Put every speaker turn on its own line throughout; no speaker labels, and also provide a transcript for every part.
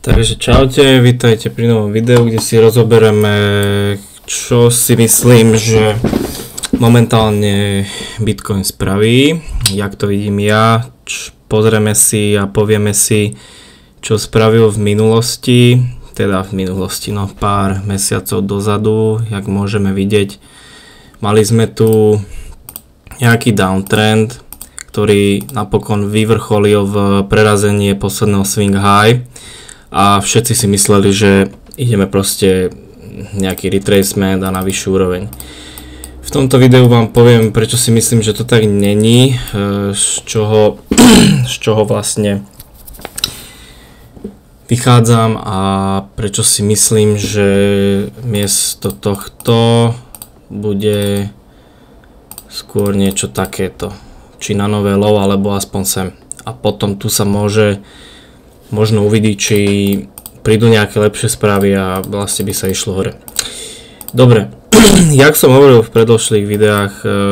Takže čaute, vítajte pri novom videu, kde si rozoberieme, čo si myslím, že momentálne Bitcoin spraví, jak to vidím ja, pozrieme si a povieme si, čo spravil v minulosti, no pár mesiacov dozadu, jak môžeme vidieť. Mali sme tu nejaký downtrend, ktorý napokon vyvrcholil v prerazenie posledného swing high. A všetci si mysleli, že ideme proste nejaký retracement a na vyššiu úroveň. V tomto videu vám poviem, prečo si myslím, že to tak není, z čoho vlastne vychádzam a prečo si myslím, že miesto tohto bude skôr niečo takéto. Či na nové low, alebo aspoň sem. A potom tu sa možno uvidí, či prídu nejaké lepšie správy a vlastne by sa išlo hore. Dobre, jak som hovoril v predošlých videách,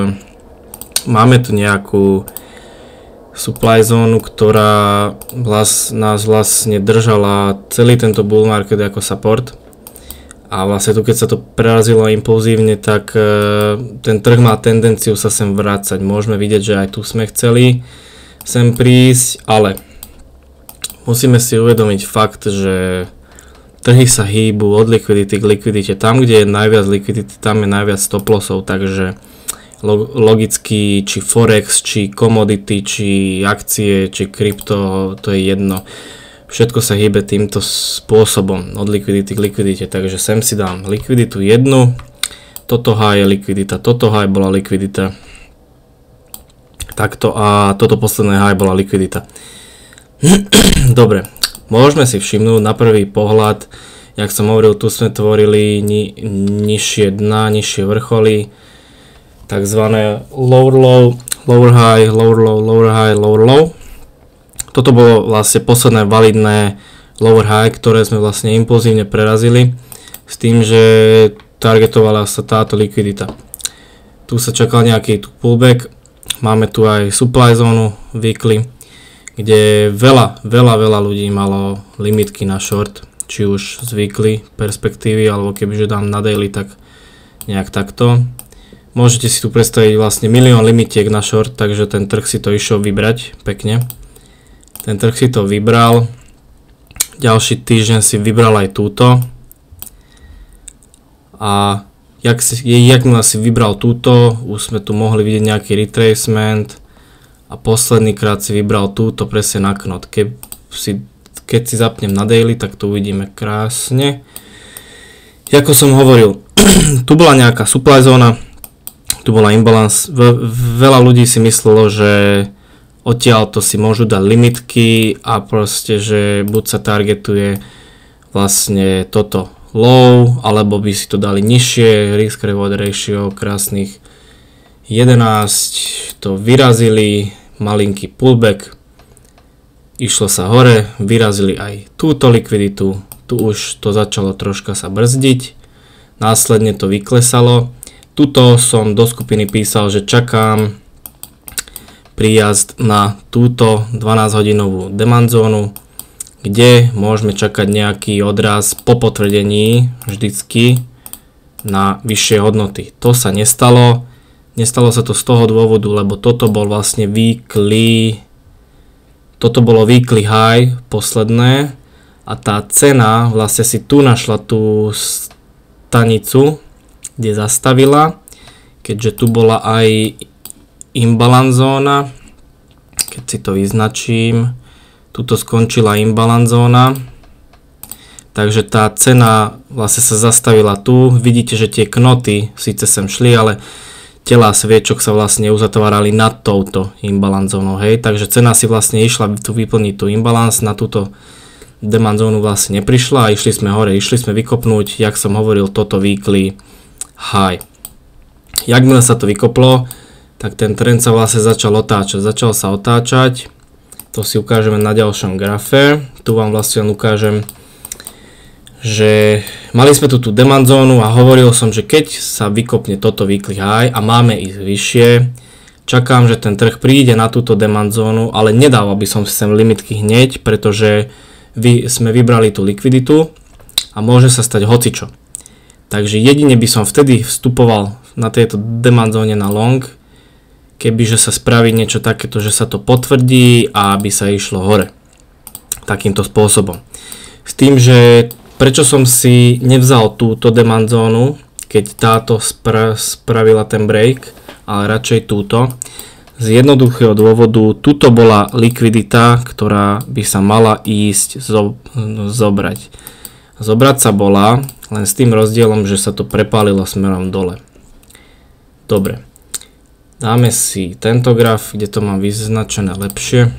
máme tu nejakú supply zónu, ktorá nás vlastne držala celý tento bull market ako support. A vlastne tu, keď sa to prerazilo impulzívne, tak ten trh má tendenciu sa sem vrácať. Môžeme vidieť, že aj tu sme chceli sem prísť, ale musíme si uvedomiť fakt, že trhy sa hýbu od likvidity k likvidite. Tam, kde je najviac likvidity, tam je najviac stop lossov, takže logicky, či forex, či commodity, či akcie, či krypto, to je jedno. Všetko sa hýbe týmto spôsobom od likvidity k likvidite, takže sem si dám likviditu jednu, toto high je likvidita, toto high bola likvidita, takto a toto posledné high bola likvidita. Dobre, môžeme si všimnúť na prvý pohľad, jak som hovoril, tu sme tvorili nižšie dna, nižšie vrcholy, takzvané lower low, lower high, lower low, lower high, lower low. Toto bolo vlastne posledné validné lower high, ktoré sme vlastne impulzívne prerazili s tým, že targetovala sa táto likvidita. Tu sa čakal nejaký pullback, máme tu aj supply zónu weekly, kde veľa ľudí malo limitky na short, či už z weekly perspektívy, alebo kebyže dám na daily, tak nejak takto. Môžete si tu predstaviť vlastne milión limitiek na short, takže ten trh si to išiel vybrať pekne. Ten trh si to vybral, ďalší týždeň si vybral aj túto. A jakmile si vybral túto, už sme tu mohli vidieť nejaký retracement. A posledný krát si vybral túto presne na knot. Keď si zapnem na daily, tak to uvidíme krásne. Ako som hovoril, tu bola nejaká supply zóna, tu bola imbalance. Veľa ľudí si myslelo, že odtiaľ to si môžu dať limitky a proste, že buď sa targetuje vlastne toto low, alebo by si to dali nižšie, risk reward ratio krásnych 11, to vyrazili, malinký pullback, išlo sa hore, vyrazili aj túto likviditu, tu už to začalo troška sa brzdiť, následne to vyklesalo. Tuto som do skupiny písal, že čakám príjazd na túto 12-hodinovú demand zónu, kde môžeme čakať nejaký odraz po potvrdení vždycky na vyššie hodnoty. To sa nestalo. Nestalo sa to z toho dôvodu, lebo toto bol vlastne weekly high posledné a tá cena vlastne si tu našla tú stanicu, kde zastavila, keďže tu bola aj imbalance zóna. Keď si to vyznačím, tuto skončila imbalance zóna, takže tá cena vlastne sa zastavila tu. Vidíte, že tie knoty síce sem šli, ale telá sviečok sa vlastne uzatvárali nad touto imbalance zónou, hej, takže cena si vlastne išla tu vyplniť tú imbalance, na túto demand zónu vlastne neprišla a išli sme hore, išli sme vykopnúť, jak som hovoril, toto weekly high. Jakmile sa to vykoplo, tak ten trend sa vlastne začal sa otáčať, to si ukážeme na ďalšom grafe, tu vám vlastne ukážem, že mali sme tu demand zónu a hovoril som, že keď sa vykopne toto weekly high a máme ísť vyššie, čakám, že ten trh príde na túto demand zónu, ale nedával by som sem limitky hneď, pretože sme vybrali tú likviditu a môže sa stať hocičo. Takže jedine by som vtedy vstupoval na tejto demand zóne na long, kebyže sa spraví niečo takéto, že sa to potvrdí a aby sa išlo hore. Takýmto spôsobom. S tým, že prečo som si nevzal túto demand zónu, keď táto spravila ten break, ale radšej túto. Z jednoduchého dôvodu, tuto bola likvidita, ktorá by sa mala ísť zobrať. Zobrať sa bola, len s tým rozdielom, že sa to prepálilo smerom dole. Dobre. Dáme si tento graf, kde to mám vyznačené lepšie.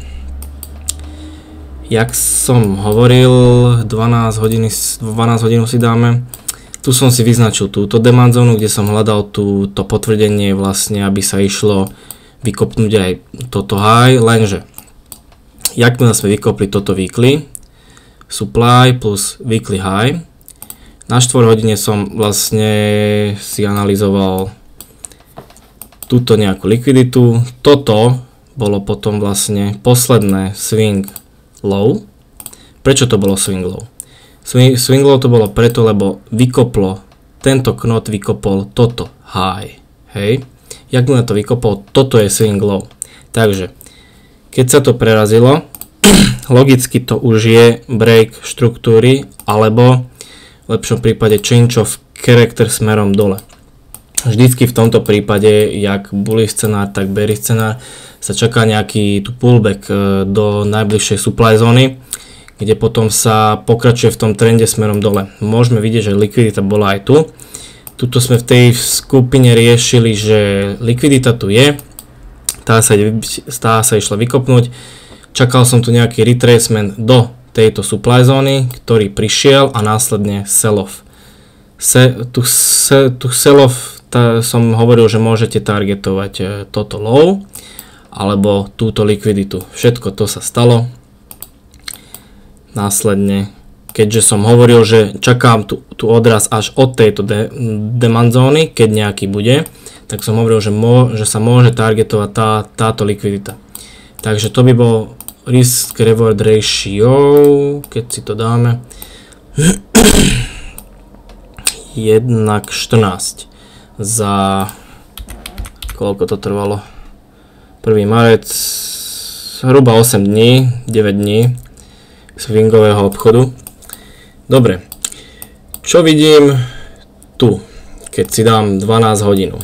Jak som hovoril, 12 hodín si dáme. Tu som si vyznačil túto demand zónu, kde som hľadal to potvrdenie vlastne, aby sa išlo vykopnúť aj toto high, lenže jakmile sme vykopli toto weekly, supply plus weekly high, na 4 hodine som vlastne si analyzoval túto nejakú likviditu. Toto bolo potom vlastne posledné swing low. Prečo to bolo swing low? Swing low to bolo preto, lebo tento knot vykopol toto high. Hej? Jakmile to vykopol, toto je swing low. Takže, keď sa to prerazilo, logicky to už je break štruktúry, alebo v lepšom prípade change of character smerom dole. Vždycky v tomto prípade, jak bullish scenár, tak bearish scenár, sa čaká nejaký tu pullback do najbližšej supply zóny, kde potom sa pokračuje v tom trende smerom dole. Môžeme vidieť, že likvidita bola aj tu. Tuto sme v tej skupine riešili, že likvidita tu je, tá sa išla vykopnúť. Čakal som tu nejaký retracement do tejto supply zóny, ktorý prišiel a následne sell-off. Tu sell-off som hovoril, že môžete targetovať toto low alebo túto likviditu. Všetko to sa stalo. Následne, keďže som hovoril, že čakám tu odraz až od tejto demand zóny, keď nejaký bude, tak som hovoril, že sa môže targetovať táto likvidita. Takže to by bol risk reward ratio, keď si to dáme 1:14 za koľko to trvalo? 1. marec, hruba 8 dní, 9 dní swingového obchodu. Dobre, čo vidím tu, keď si dám 12 hodinu?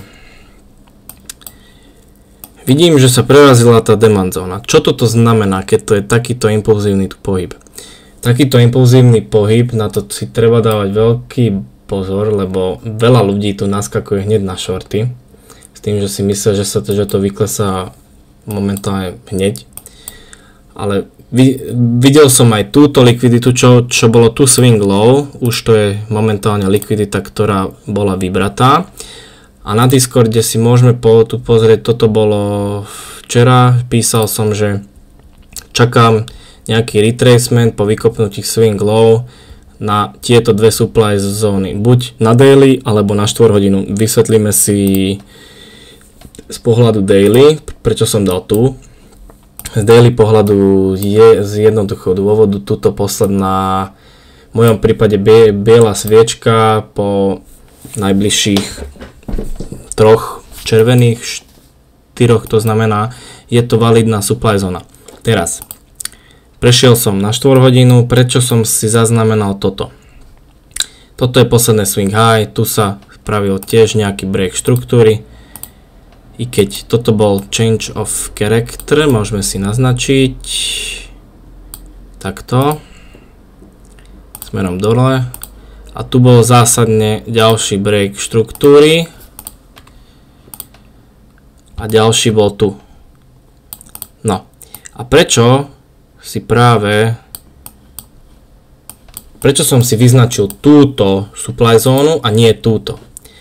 Vidím, že sa prerazila tá demand zóna. Čo toto znamená, keď to je takýto impulzívny pohyb? Takýto impulzívny pohyb, na to si treba dávať veľký pozor, lebo veľa ľudí tu naskakuje hneď na shorty, s tým, že si myslia, že to vyklesá momentálne hneď. Ale videl som aj túto likviditu, čo bolo tu swing low, už to je momentálne likvidita, ktorá bola vybratá. A na Discorde si môžeme tu pozrieť, toto bolo včera, písal som, že čakám nejaký retracement po vykopnutí swing low na tieto dve supply zóny, buď na daily alebo na 4 hodinu. Vysvetlíme si z pohľadu daily, prečo som dal tu. Z daily pohľadu je z jednoduchého dôvodu tuto posledná, v mojom prípade biela sviečka po najbližších 3 červených, 4, to znamená, je to validná supply zóna. Teraz, prešiel som na 4 hodinu, prečo som si zaznamenal toto? Toto je posledné swing high, tu sa spravil tiež nejaký break štruktúry. I keď toto bol change of character, môžeme si naznačiť takto smerom dole. A tu bol zásadne ďalší break štruktúry a ďalší bol tu. No a prečo som si vyznačil túto supply zónu a nie túto?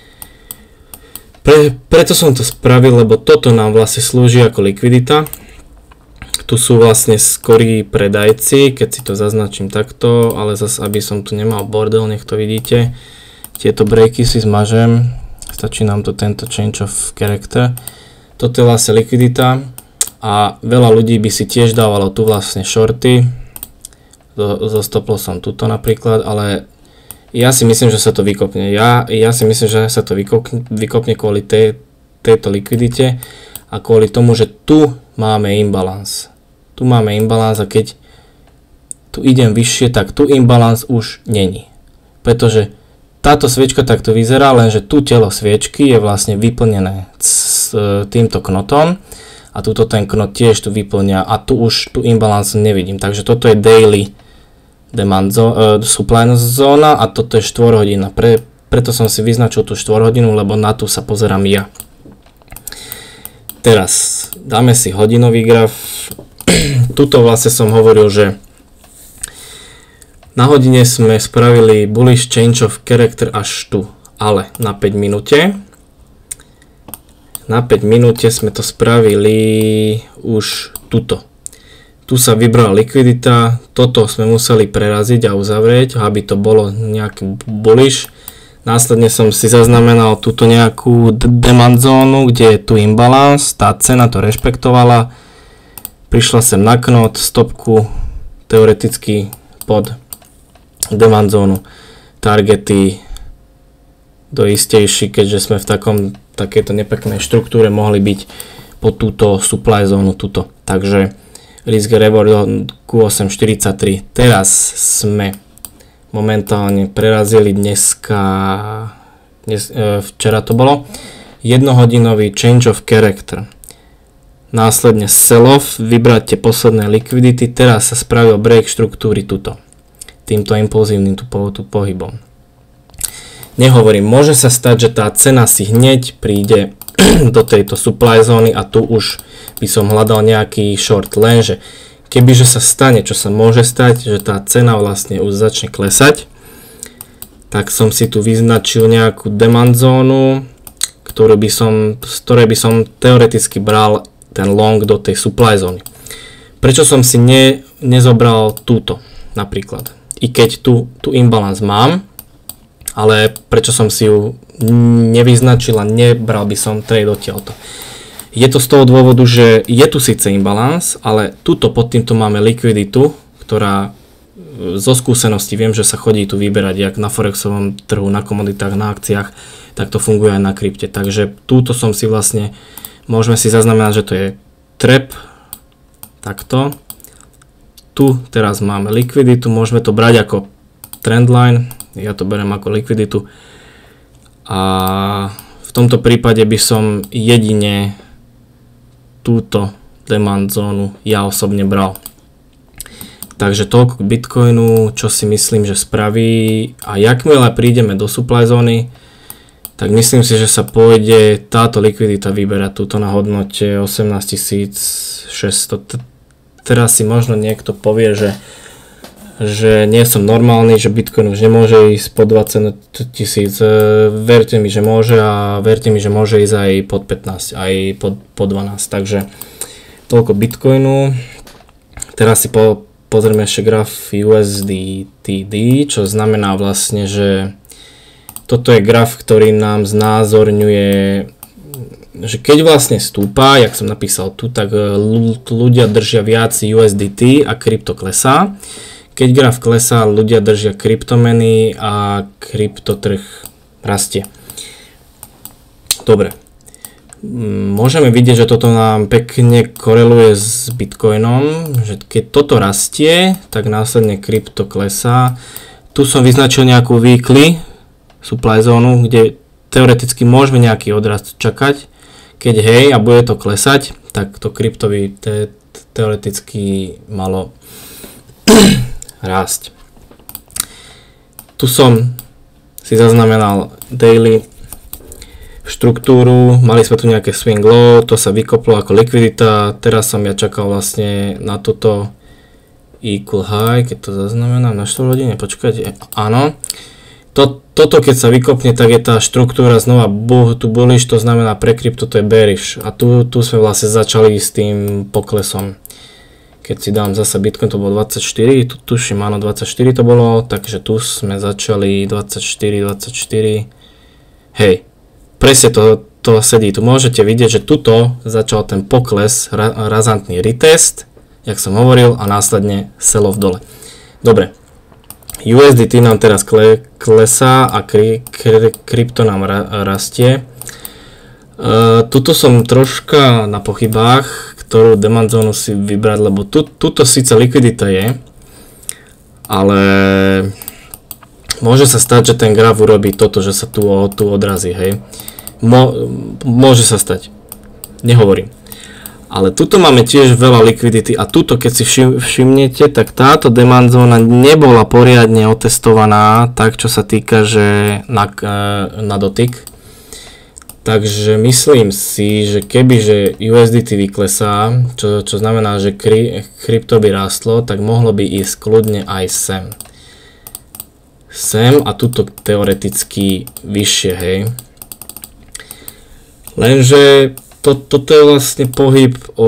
Preto som to spravil, lebo toto nám vlastne slúži ako likvidita. Tu sú vlastne skorí predajci, keď si to zaznačím takto, ale zase, aby som tu nemal bordel, nech to vidíte. Tieto breaky si zmažem, stačí nám to tento change of character. Toto je vlastne likvidita a veľa ľudí by si tiež dávalo tu vlastne shorty so stop lossom tuto napríklad, ale ja si myslím, že sa to vykopne. Ja si myslím, že sa to vykopne kvôli tejto likvidite a kvôli tomu, že tu máme imbalans. Tu máme imbalans a keď tu idem vyššie, tak tu imbalans už není. Pretože táto sviečka takto vyzerá, lenže tu telo sviečky je vlastne vyplnené s týmto knotom a tuto ten knot tiež tu vyplňa a tu už tu imbalans nevidím. Takže toto je daily demand supply zóna a toto je 4 hodina. Preto som si vyznačil tú 4 hodinu, lebo na tú sa pozerám ja. Teraz dáme si hodinový graf. Tuto vlastne som hovoril, že na hodine sme spravili bullish change of character až tu, ale na 5 minúte. Na 5 minúte sme to spravili už tuto. Tu sa vybrala likvidita, toto sme museli preraziť a uzavrieť, aby to bolo nejaký bullish. Následne som si zaznamenal túto nejakú demand zónu, kde je tu imbalans, tá cena to rešpektovala. Prišla sem na knot, stopku, teoreticky pod demand zónu, targety do istejší, keďže sme v takejto nepeknej štruktúre mohli byť po túto supply zónu tuto. Takže risk reward Q843. Teraz sme momentálne prerazili včera to bolo, 1-hodinový change of character. Následne sell-off, vybrať tie posledné likvidity, teraz sa spravil break štruktúry tuto. Týmto impulzívnym pohybom. Nehovorím, môže sa stať, že tá cena si hneď príde do tejto supply zóny a tu už by som hľadal nejaký short, lenže kebyže sa stane, čo sa môže stať, že tá cena vlastne už začne klesať, tak som si tu vyznačil nejakú demand zónu, z ktorej by som teoreticky bral ten long do tej supply zóny. Prečo som si nezobral túto napríklad? I keď tu imbalance mám, ale prečo som si ju nevyznačil a nebral by som trade odtiaľto. Je to z toho dôvodu, že je tu síce imbalans, ale tuto pod týmto máme likviditu, ktorá zo skúsenosti viem, že sa chodí tu vyberať jak na forexovom trhu, na komoditách, na akciách, tak to funguje aj na krypte. Takže túto som si vlastne, môžeme si zaznamenať, že to je trap, takto. Tu teraz máme likviditu, môžeme to brať ako trendline, ja to beriem ako likviditu a v tomto prípade by som jedine túto demand zónu ja osobne bral. Takže toľko k Bitcoinu, čo si myslím, že spraví a jakmile prídeme do supply zóny, tak myslím si, že sa pôjde táto likvidita vyberať túto na hodnote 18 600. Teraz si možno niekto povie, že nie som normálny, že Bitcoin už nemôže ísť pod 20 000. Verte mi, že môže a verte mi, že môže ísť aj pod 15, aj pod 12. Takže toľko Bitcoinu. Teraz si pozrieme ešte graf USDTD, čo znamená vlastne, že toto je graf, ktorý nám znázorňuje, že keď vlastne stúpa, jak som napísal tu, tak ľudia držia viac USDT a krypto klesá. Keď graf klesá, ľudia držia kryptomeny a kryptotrh rastie. Dobre. Môžeme vidieť, že toto nám pekne koreluje s Bitcoinom, že keď toto rastie, tak následne krypto klesá. Tu som vyznačil nejakú weekly supply zónu, kde teoreticky môžeme nejaký odrast čakať. Keď hej a bude to klesať, tak to krypto by teoreticky malo rásť. Tu som si zaznamenal daily štruktúru, mali sme tu nejaké swing low, to sa vykoplo ako likvidita, teraz som ja čakal vlastne na toto equal high, keď to zaznamenám na 4 hodine, počkajte, áno. Toto keď sa vykopne, tak je tá štruktúra znova tu bullish, to znamená pre krypto to je bearish a tu sme vlastne začali s tým poklesom. Keď si dám zase Bitcoin, to bolo 24, tu tuším, áno, 24 to bolo, takže tu sme začali 24, hej, presne to sedí, tu môžete vidieť, že tuto začal ten pokles, razantný retest, jak som hovoril, a následne sell-off dole. Dobre. USDT nám teraz klesá a krypto nám rastie. Tuto som troška na pochybách, ktorú demand zónu si vybrať, lebo tuto síce likvidita je, ale môže sa stať, že ten graf urobí toto, že sa tu odrazí, hej. Môže sa stať, nehovorím. Ale tuto máme tiež veľa likvidity a tuto, keď si všimnete, tak táto demand zóna nebola poriadne otestovaná, tak čo sa týka, že na dotyk. Takže myslím si, že kebyže USDT vyklesá, čo znamená, že krypto by rástlo, tak mohlo by ísť kľudne aj sem a tuto teoreticky vyššie, hej. Lenže toto je vlastne pohyb o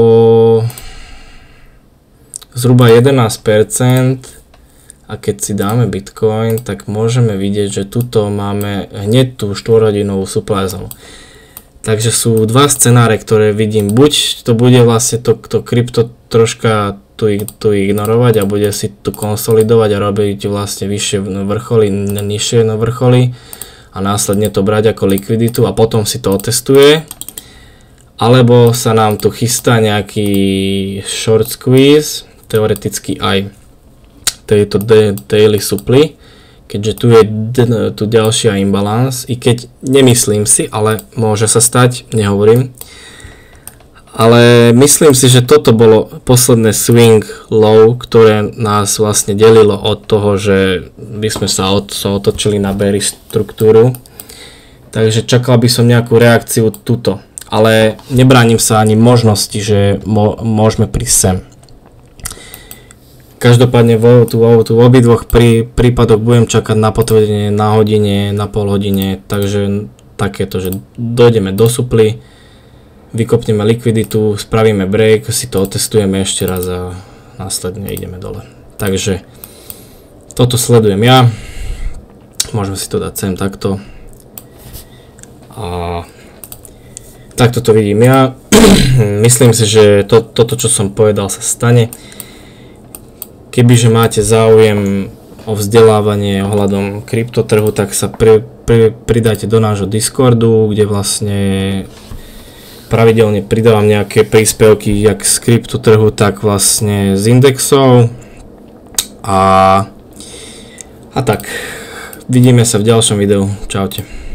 zhruba 11%. A keď si dáme Bitcoin, tak môžeme vidieť, že tuto máme hneď tú 4-hodinovú supply zónu. Takže sú dva scenáre, ktoré vidím. Buď to bude vlastne to krypto troška tu ignorovať a bude si tu konsolidovať a robiť vlastne vyššie vrcholy, nižšie vrcholy a následne to brať ako likviditu a potom si to otestuje. Alebo sa nám tu chystá nejaký short squeeze, teoreticky aj tejto daily supply, keďže tu je tu ďalšia imbalance, i keď nemyslím si, ale môže sa stať, nehovorím. Ale myslím si, že toto bolo posledné swing low, ktoré nás vlastne delilo od toho, že by sme sa otočili na bearish struktúru. Takže čakal by som nejakú reakciu tuto, ale nebránim sa ani možnosti, že môžeme prísť sem. Každopádne v obidvoch prípadoch budem čakať na potvrdenie na hodine, na pol hodine, takže takéto, že dojdeme do suply, vykopneme likviditu, spravíme break, si to otestujeme ešte raz a následne ideme dole. Takže toto sledujem ja, môžeme si to dať sem takto a takto to vidím ja. Myslím si, že toto, čo som povedal, sa stane. Kebyže máte záujem o vzdelávanie ohľadom kryptotrhu, tak sa pridajte do nášho Discordu, kde vlastne pravidelne pridávam nejaké príspevky jak z kryptotrhu, tak vlastne z indexov. A tak, vidíme sa v ďalšom videu. Čaute.